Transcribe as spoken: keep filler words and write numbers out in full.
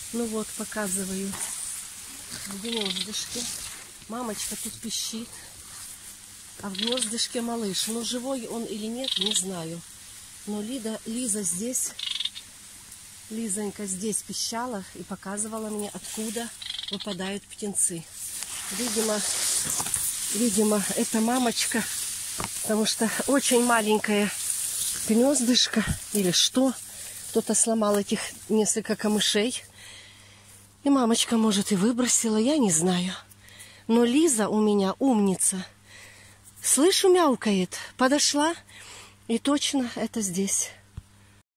Ну вот, показываю в гнездышке. Мамочка тут пищит. А в гнездышке малыш. Ну, живой он или нет, не знаю. Но Лида, Лиза здесь, Лизонька здесь пищала и показывала мне, откуда выпадают птенцы. Видимо, видимо, это мамочка, потому что очень маленькое гнездышко или что. Кто-то сломал этих несколько камышей. И мамочка, может, и выбросила, я не знаю. Но Лиза у меня умница. Слышу, мяукает. Подошла, и точно это здесь.